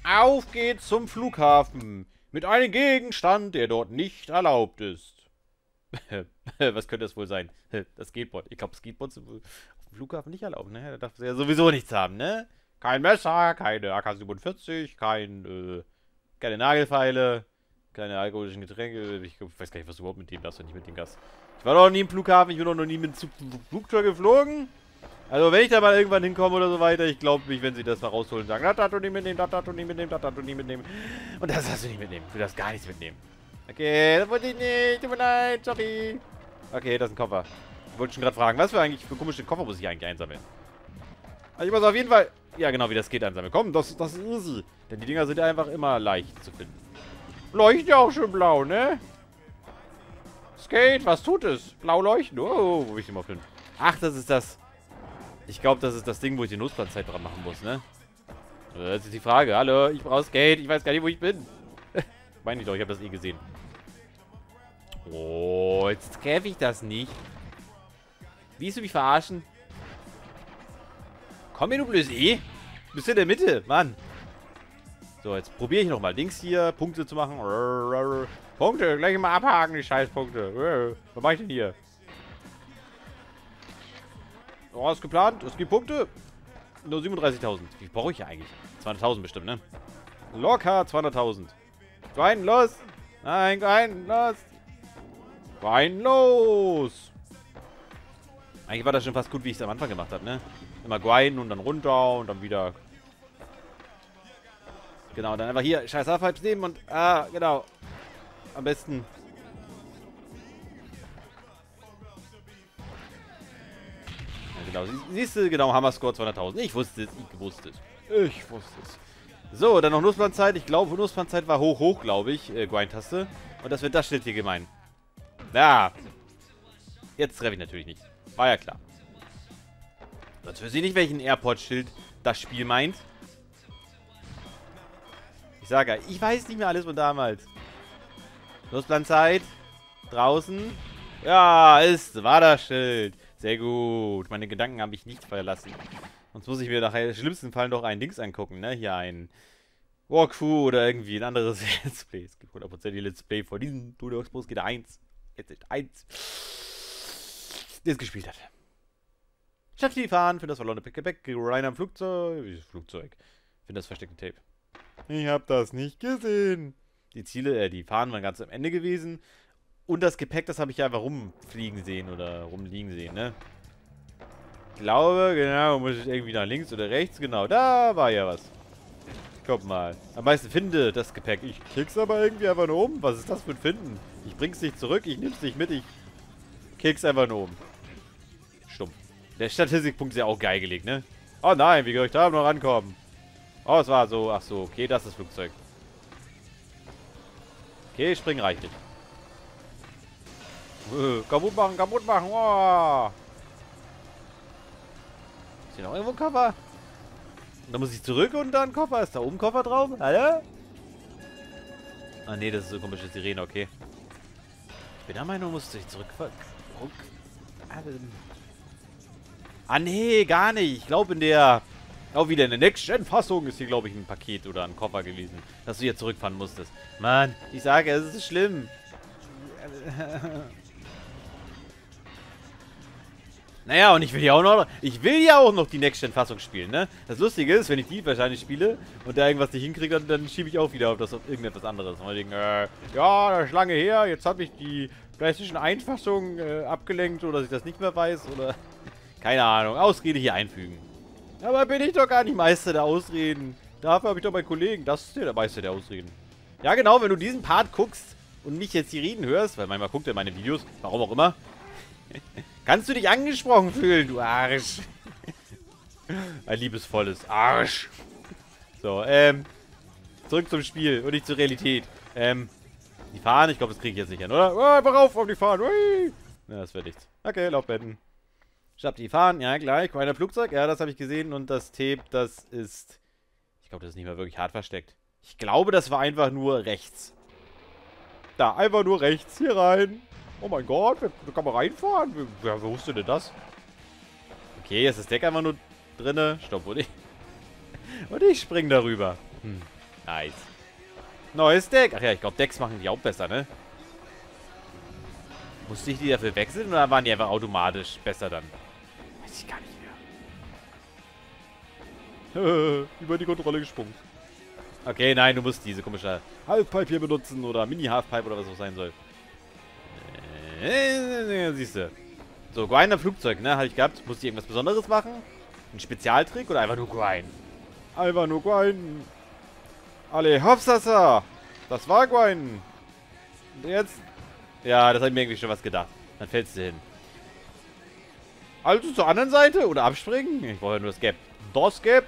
Auf geht's zum Flughafen. Mit einem Gegenstand, der dort nicht erlaubt ist. Was könnte das wohl sein? Das Skateboard. Ich glaube, Skateboards auf dem Flughafen nicht erlaubt, ne? Da darf sie ja sowieso nichts haben, ne? Kein Messer, keine AK-47, keine Nagelfeile, keine alkoholischen Getränke. Ich weiß gar nicht, was du überhaupt mit dem darfst, wenn nicht mit dem Gas. Ich war doch noch nie im Flughafen, ich bin doch noch nie mit Flugzeug geflogen. Also wenn ich da mal irgendwann hinkomme oder so weiter, ich glaube mich, wenn sie das mal rausholen und sagen, das darfst du nicht mitnehmen, das darfst du nicht mitnehmen, das darfst du nicht mitnehmen. Und das darfst du nicht mitnehmen. Du darfst gar nichts mitnehmen. Okay, das wollte ich nicht. Tut mir leid, sorry. Okay, das ist ein Koffer. Ich wollte schon gerade fragen, was für komische Koffer muss ich eigentlich einsammeln? Also ich muss auf jeden Fall, ja genau, wie das geht, einsammeln. Komm, das ist easy. Denn die Dinger sind ja einfach immer leicht zu finden. Leuchtet ja auch schon blau, ne? Skate, was tut es? Blau leuchten. Oh, wo will ich den mal finden? Ach, das ist das. Ich glaube, das ist das Ding, wo ich die Notfallzeit dran machen muss, ne? Das ist die Frage. Hallo, ich brauche Skate. Ich weiß gar nicht, wo ich bin. Meine ich doch, ich habe das eh gesehen. Oh, jetzt treffe ich das nicht. Willst du mich verarschen? Komm hier, du blödes E. Du bist in der Mitte, Mann. So, jetzt probiere ich nochmal. Dings hier, Punkte zu machen. Punkte, gleich mal abhaken, die Scheißpunkte. Was mache ich denn hier? Oh, ist geplant. Es gibt Punkte. Nur 37.000. Wie brauche ich ja eigentlich? 200.000 bestimmt, ne? Locker 200.000. Grind, los! Nein, grind, los! Grind, los! Eigentlich war das schon fast gut, wie ich es am Anfang gemacht habe, ne? Immer grinden und dann runter und dann wieder. Genau, dann einfach hier scheiß Halbhalbs nehmen und. Ah, genau. Am besten. Ja, genau. Siehst du, genau, Hammerscore 200.000. Ich wusste es, ich wusste es. Ich wusste es. So, dann noch Nussplanzeit. Ich glaube, Nussplanzeit war hoch, glaube ich. Grind-Taste. Und das wird das Schild hier gemein. Ja. Jetzt treffe ich natürlich nicht. War ja klar. Sonst wüsste ich nicht, welchen Airport-Schild das Spiel meint. Ich sage ja, ich weiß nicht mehr alles von damals. Nussplanzeit. Draußen. Ja, war das Schild. Sehr gut. Meine Gedanken habe ich nicht verlassen. Sonst muss ich mir nachher im schlimmsten Fall noch ein Dings angucken, ne? Hier ein Walkthrough oder irgendwie ein anderes Let's Play. Es gibt 100% die Let's Play vor diesem Tutorial geht 1. Jetzt ist 1. Der es gespielt hat. Statt die fahren, für das verlorene Gepäck, rein am Flugzeug. Flugzeug. Finde das versteckte Tape. Ich habe das nicht gesehen. Die Ziele, die Fahnen waren ganz am Ende gewesen. Und das Gepäck, das habe ich ja einfach rumfliegen sehen oder rumliegen sehen, ne? Ich glaube, genau, muss ich irgendwie nach links oder rechts. Genau, da war ja was. Guck mal. Am meisten finde das Gepäck. Ich klick's aber irgendwie einfach nur um. Was ist das für ein Finden? Ich bring's nicht zurück, ich nehm's nicht mit, ich klick's einfach nur um. Stumpf. Der Statistikpunkt ist ja auch geil gelegt, ne? Oh nein, wie soll ich da noch rankommen? Oh, es war so. Ach so, okay, das ist das Flugzeug. Okay, springen reicht nicht. Kaputt machen, kaputt machen. Oh. Ist hier noch irgendwo ein Koffer? Da muss ich zurück und dann Koffer. Ist da oben ein Koffer drauf? Hallo? Ah, nee, das ist so komische Sirene, okay. Ich bin der Meinung, musste ich zurück. Ah, nee, gar nicht. Ich glaube, in der. Auch wieder in der Next-Gen-Fassung ist hier, glaube ich, ein Paket oder ein Koffer gewesen, dass du hier zurückfahren musstest. Mann, ich sage, es ist schlimm. Naja, und ich will ja auch noch die Next-Gen-Fassung spielen, ne? Das Lustige ist, wenn ich die wahrscheinlich spiele und da irgendwas nicht hinkriege, dann schiebe ich auch wieder auf irgendetwas anderes. Und denke, ja, das ist lange her, jetzt habe ich die PlayStation 1-Fassung abgelenkt oder dass ich das nicht mehr weiß oder... Keine Ahnung, Ausrede hier einfügen. Aber bin ich doch gar nicht Meister der Ausreden. Dafür habe ich doch meinen Kollegen, das ist der Meister der Ausreden. Ja genau, wenn du diesen Part guckst und nicht jetzt die Reden hörst, weil manchmal guckt er meine Videos, warum auch immer, kannst du dich angesprochen fühlen, du Arsch. Ein liebesvolles Arsch. So, zurück zum Spiel und nicht zur Realität. Die Fahnen, ich glaube, das kriege ich jetzt nicht hin, oder? Oh, einfach rauf auf die Fahnen. Ui. Na, das wird nichts. Okay, Laufbetten. Schnapp die Fahnen, ja gleich. Kleiner Flugzeug, ja, das habe ich gesehen. Und das Tape, das ist... Ich glaube, das ist nicht mehr wirklich hart versteckt. Ich glaube, das war einfach nur rechts. Da, einfach nur rechts. Hier rein. Oh mein Gott, da kann man reinfahren. Wer wusste denn das? Okay, jetzt ist das Deck einfach nur drinne. Stopp, und ich spring darüber. Nice. Neues Deck. Ach ja, ich glaube, Decks machen die auch besser, ne? Musste ich die dafür wechseln oder waren die einfach automatisch besser dann? Weiß ich gar nicht mehr. Über die Kontrolle gesprungen. Okay, nein, du musst diese komische Halfpipe hier benutzen oder Mini-Halfpipe oder was auch sein soll. Siehst du. So, Grinder Flugzeug, ne? Hatte ich gehabt. Musste ich irgendwas Besonderes machen? Ein Spezialtrick oder einfach nur Grind? Einfach nur Grind. Alle, Hopsasa! Das war Grind. Und jetzt? Ja, das habe ich mir irgendwie schon was gedacht. Dann fällst du hin. Also zur anderen Seite? Oder abspringen? Ich brauche ja nur das Gap. Das Gap.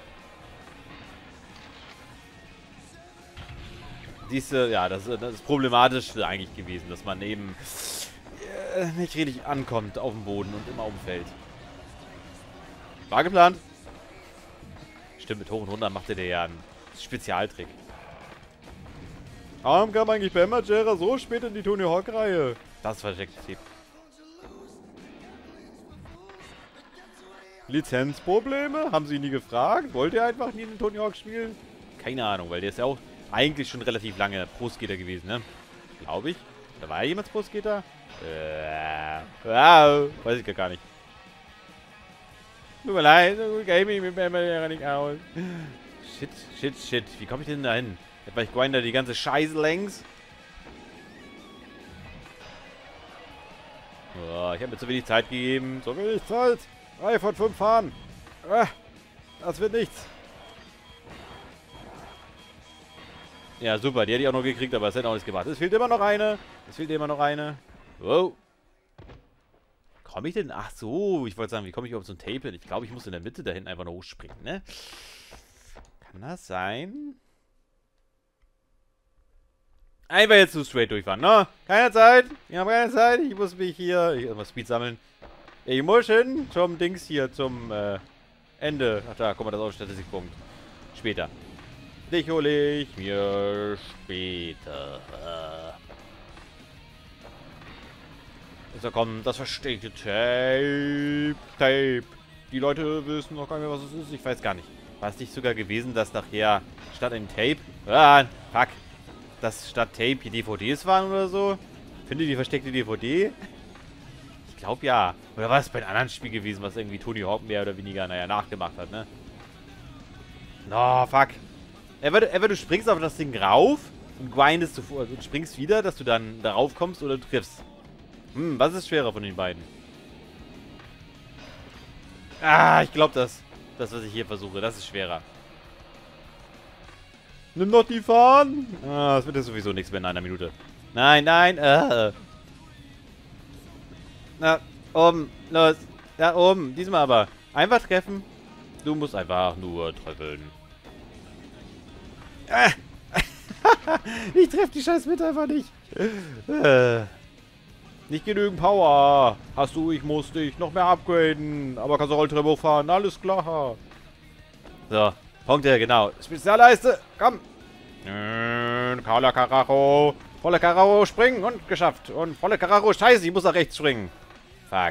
Siehst du, ja, das ist problematisch eigentlich gewesen, dass man eben nicht richtig ankommt auf dem Boden und immer umfällt. War geplant. Stimmt, mit hoch und runter machte der ja einen Spezialtrick. Warum kam eigentlich Bamajera so spät in die Tony Hawk-Reihe? Das war verstecktes Lizenzprobleme? Haben sie nie gefragt? Wollte er einfach nie in Tony Hawk spielen? Keine Ahnung, weil der ist ja auch eigentlich schon relativ lange Pro-Skater gewesen, ne? Glaube ich. Da war ja jemals Pro-Skater? Weiß ich gar nicht. Tut mir leid, so gut game ich mit Bamajera nicht aus. Shit. Wie komme ich denn da hin? Etwa ich grinder die ganze Scheiße längs. Oh, ich habe mir zu wenig Zeit gegeben. Zu wenig Zeit. 3 von 5 fahren. Das wird nichts. Ja, super. Die hätte ich auch noch gekriegt, aber es hätte auch nichts gemacht. Es fehlt immer noch eine. Wow. Komme ich denn? Ach so. Ich wollte sagen, wie komme ich auf so ein Tape hin? Ich glaube, ich muss in der Mitte da hinten einfach noch hochspringen, ne? Kann das sein? Einfach jetzt so straight durchfahren, ne? Keine Zeit. Wir haben keine Zeit. Ich muss mich hier... Ich muss Speed sammeln. Ich muss hin zum Dings hier, zum Ende. Ach da, guck mal, das ist auch ein Statistikpunkt. Später. Dich hole ich mir später. So, komm, das versteckte Tape. Die Leute wissen noch gar nicht mehr, was es ist. Ich weiß gar nicht. War es nicht sogar gewesen, dass nachher statt einem Tape... fuck. Dass statt Tape hier DVDs waren oder so? Findet die versteckte DVD? Ich glaube ja. Oder war es bei einem anderen Spiel gewesen, was irgendwie Tony Hawk mehr oder weniger, naja, nachgemacht hat, ne? No, fuck. Ever, du springst auf das Ding rauf und grindest und springst wieder, dass du dann darauf kommst oder du triffst. Was ist schwerer von den beiden? Ich glaube das, was ich hier versuche, das ist schwerer. Nimm doch die Fahnen. Das wird ja sowieso nichts mehr in einer Minute. Nein. Na, oben. Los. Da oben. Diesmal aber. Einfach treffen. Du musst einfach nur treffen. Ich treffe die scheiß mit einfach nicht. Nicht genügend Power. Hast du, ich muss dich noch mehr upgraden. Aber kannst du Rolltreppe hochfahren. Alles klar. So. Punkte, genau. Spezialleiste, komm. Voller Karacho. Volle Karacho, springen und geschafft. Und volle Karacho, scheiße, ich muss nach rechts springen. Fuck.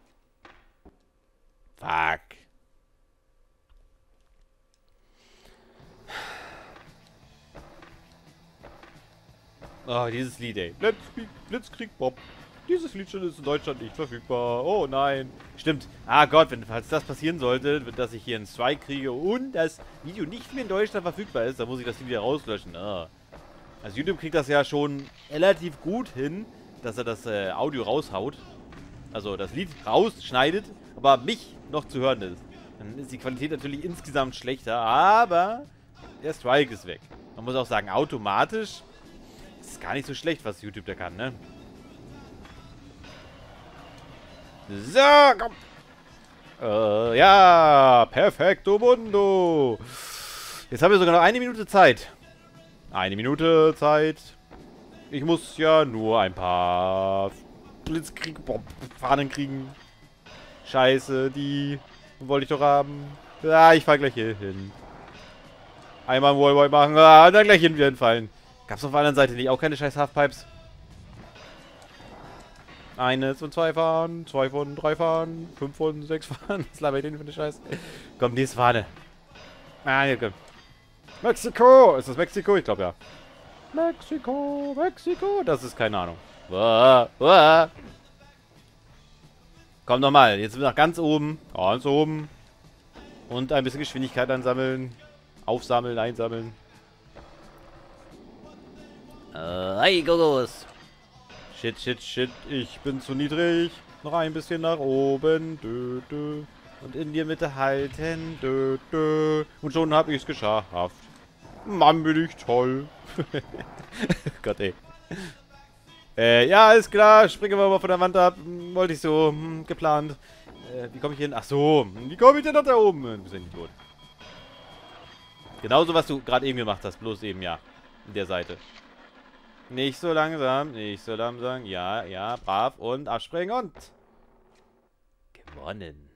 Oh, dieses Lied, ey. Blitzkrieg Bob. Dieses Lied schon ist in Deutschland nicht verfügbar. Oh nein. Stimmt. Gott, falls das passieren sollte, dass ich hier einen Strike kriege und das Video nicht mehr in Deutschland verfügbar ist, dann muss ich das Video wieder rauslöschen. Also YouTube kriegt das ja schon relativ gut hin, dass er das Audio raushaut. Also das Lied rausschneidet, aber mich noch zu hören ist. Dann ist die Qualität natürlich insgesamt schlechter, aber der Strike ist weg. Man muss auch sagen, automatisch ist gar nicht so schlecht, was YouTube da kann, ne? So, komm. Ja, perfekto mundo. Jetzt haben wir sogar noch 1 Minute Zeit. 1 Minute Zeit. Ich muss ja nur ein paar Blitzkrieg-Fahnen kriegen. Scheiße, die wollte ich doch haben. Ja, ich fahr gleich hier hin. Einmal ein Wallboy machen, und dann gleich hinfallen. Gab's auf der anderen Seite nicht auch keine scheiß Halfpipes? 1 von 2 fahren, 2 von 3 fahren, 5 von 6 fahren. Was laber ich denn für eine Scheiße? Komm, nächste Fahne. Hier, komm. Mexiko! Ist das Mexiko? Ich glaube ja. Mexiko, Mexiko. Das ist keine Ahnung. Uah, uah. Komm nochmal. Jetzt sind wir nach ganz oben. Ganz oben. Und ein bisschen Geschwindigkeit ansammeln. Aufsammeln, einsammeln. Hey, Gogos. Shit, shit, shit. Ich bin zu niedrig. Noch ein bisschen nach oben. Dö, dö. Und in die Mitte halten. Dö, dö. Und schon habe ich es geschafft. Mann, bin ich toll. Gott, ey. Ja, ist klar. Springen wir mal von der Wand ab. Wollte ich so. Geplant. Wie komme ich hin? Ach so. Wie komme ich denn nach da oben? Du bist ein Idiot. Genauso, was du gerade eben gemacht hast. Bloß eben, ja. In der Seite. Nicht so langsam. Nicht so langsam. Ja, ja. Brav. Und abspringen und... gewonnen.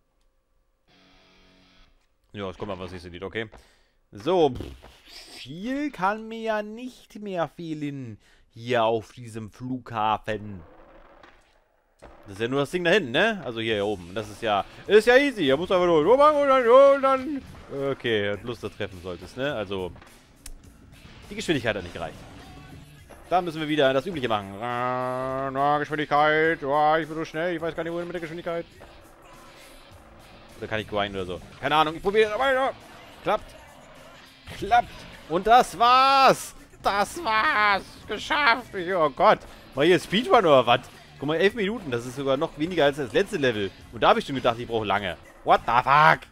Ja, es kommt mal was nächste Lied. Okay. So. Viel kann mir ja nicht mehr fehlen. Hier auf diesem Flughafen. Das ist ja nur das Ding da hinten, ne? Also hier oben. Das ist ja... ist ja easy. Da muss einfach nur machen und dann... Okay, bloß das treffen solltest, ne? Also... die Geschwindigkeit hat nicht gereicht. Da müssen wir wieder das Übliche machen. Na, Geschwindigkeit. Oh, ich bin so schnell. Ich weiß gar nicht, wohin mit der Geschwindigkeit. Oder kann ich grinden oder so? Keine Ahnung. Ich probiere weiter. Klappt. Klappt. Und das war's. Das war's. Geschafft. Oh Gott. War hier Speedrun oder was? Guck mal, 11 Minuten. Das ist sogar noch weniger als das letzte Level. Und da habe ich schon gedacht, ich brauche lange. What the fuck?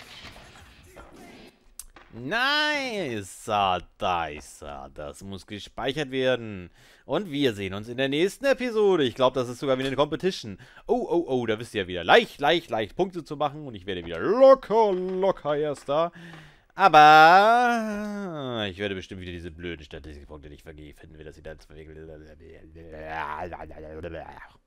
Nice. Das muss gespeichert werden. Und wir sehen uns in der nächsten Episode. Ich glaube, das ist sogar wieder eine Competition. Oh, da wisst ihr ja wieder leicht Punkte zu machen. Und ich werde wieder locker Erster. Aber ich werde bestimmt wieder diese blöden Statistikpunkte nicht vergeben, wenn wir das wieder verwickeln.